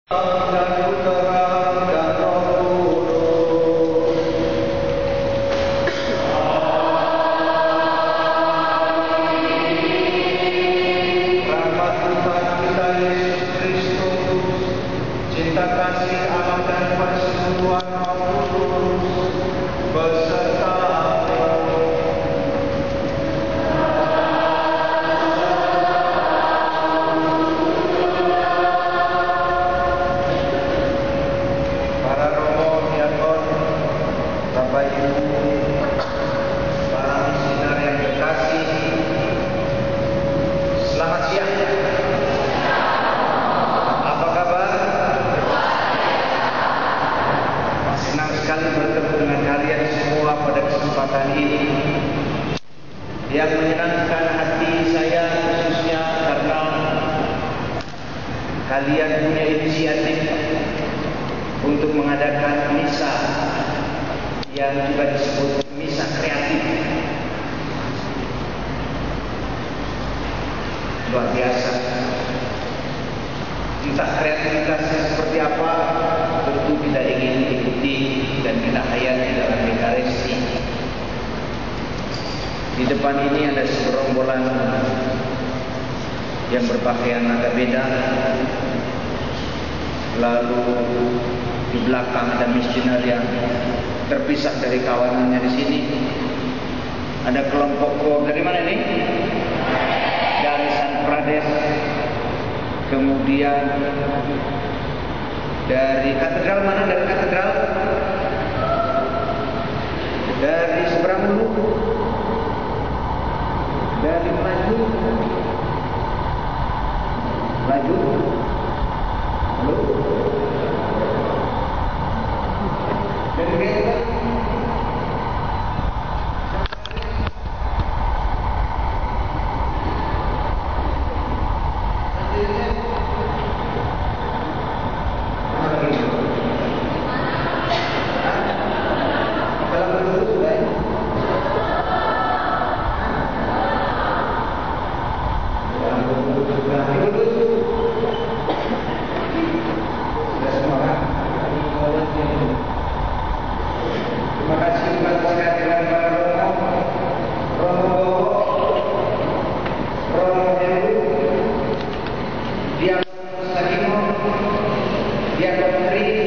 yang menyenangkan hati saya khususnya karena kalian punya inisiatif untuk mengadakan misa yang juga disebut misa kreatif. Luar biasa. Entah kreativitasnya seperti apa, tentu kita ingin ikuti dan kita hayati dalam Ekaristi. Di depan ini ada segerombolan yang berpakaian agak beda. Lalu di belakang ada misioner yang terpisah dari kawanannya di sini. Ada kelompok dari mana ini? Dari San Pradesh. Kemudian dari katedral mana? Dari katedral? Dari seberang dulu? Dari Melayu? Melayu? Halo? Dari Gereja? Dia Sadino, dia Menteri